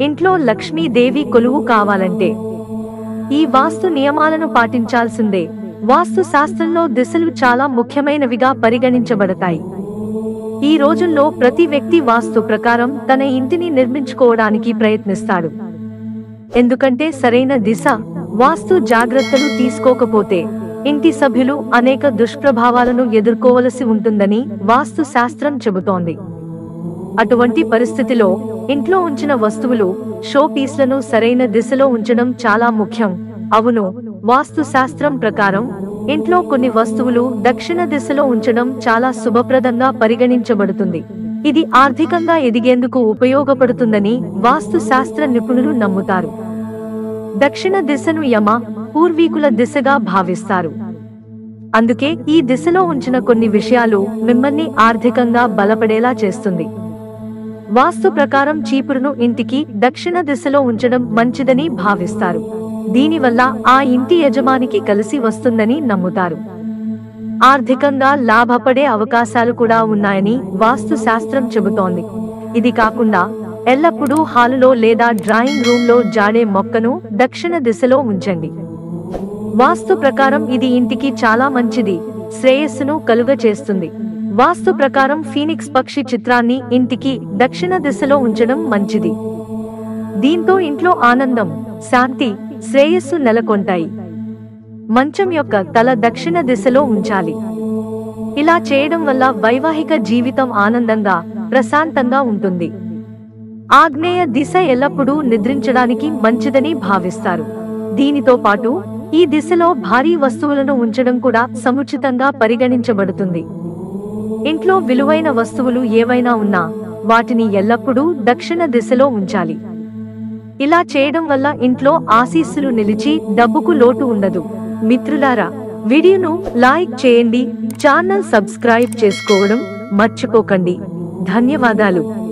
ఇంట్లో లక్ష్మీదేవి కొలువు కావాలంటే ఈ వాస్తు నియమాలను పాటించాల్సిందే. వాస్తు శాస్త్రంలో దిశలు చాలా ముఖ్యమైనవిగా పరిగణించబడతాయి. ఈ రోజుల్లో ప్రతి వ్యక్తి వాస్తు ప్రకారం తన ఇంటిని నిర్మించుకోవడానికి ప్రయత్నిస్తాడు. ఎందుకంటే సరైన దిశ, వాస్తు జాగ్రత్తలు తీసుకోకపోతే ఇంటి సభ్యులు అనేక దుష్ప్రభావాలను ఎదుర్కోవలసి ఉంటుందని వాస్తు శాస్త్రం చెబుతోంది. అటువంటి పరిస్థితిలో ఇంట్లో ఉంచిన వస్తువులు, షో పీస్లను సరైన దిశలో ఉంచడం చాలా ముఖ్యం. అవును, వాస్తు శాస్త్రం ప్రకారం ఇంట్లో కొన్ని వస్తువులు దక్షిణ దిశలో ఉంచడం చాలా శుభప్రదంగా పరిగణించబడుతుంది. ఇది ఆర్థికంగా ఎదిగేందుకు ఉపయోగపడుతుందని వాస్తు శాస్త్ర నిపుణులు నమ్ముతారు. దక్షిణ దిశను యమ, పూర్వీకుల దిశగా భావిస్తారు. అందుకే ఈ దిశలో ఉంచిన కొన్ని విషయాలు మిమ్మల్ని ఆర్థికంగా బలపడేలా చేస్తుంది. వాస్తు ప్రకారం చీపురును ఇంటికి దక్షిణ దిశలో ఉంచడం మంచిదని భావిస్తారు. దీనివల్ల ఆ ఇంటి యజమానికి కలిసి వస్తుందని నమ్ముతారు. ఆర్థికంగా లాభపడే అవకాశాలు కూడా ఉన్నాయని వాస్తు శాస్త్రం చెబుతోంది. ఇది కాకుండా ఎల్లప్పుడూ హాలులో లేదా డ్రాయింగ్ రూమ్ లో జాడే మొక్కను దక్షిణ దిశలో ఉంచండి. వాస్తు ప్రకారం ఇది ఇంటికి చాలా మంచిది, శ్రేయస్సును కలుగచేస్తుంది. వాస్తు ప్రకారం ఫీనిక్స్ పక్షి చిత్రాన్ని ఇంటికి దక్షిణ దిశలో ఉంచడం మంచిది. దీంతో ఇంట్లో ఆనందం, శాంతి, శ్రేయస్సు నెలకొంటాయి. మంచం యొక్క తల దక్షిణ దిశలో ఉంచాలి. ఇలా చేయడం వల్ల వైవాహిక జీవితం ఆనందంగా, ప్రశాంతంగా ఉంటుంది. ఆగ్నేయ దిశ ఎల్లప్పుడూ నిద్రించడానికి మంచిదని భావిస్తారు. దీనితో పాటు ఈ దిశలో భారీ వస్తువులను ఉంచడం కూడా సముచితంగా పరిగణించబడుతుంది. ఇంట్లో విలువైన వస్తువులు ఏవైనా ఉన్నా వాటిని ఎల్లప్పుడూ దక్షిణ దిశలో ఉంచాలి. ఇలా చేయడం వల్ల ఇంట్లో ఆశీస్సులు నిలిచి డబ్బుకు లోటు ఉండదు. మిత్రులారా, వీడియోను లైక్ చేయండి, ఛానల్ సబ్స్క్రైబ్ చేసుకోవడం మర్చిపోకండి. ధన్యవాదాలు.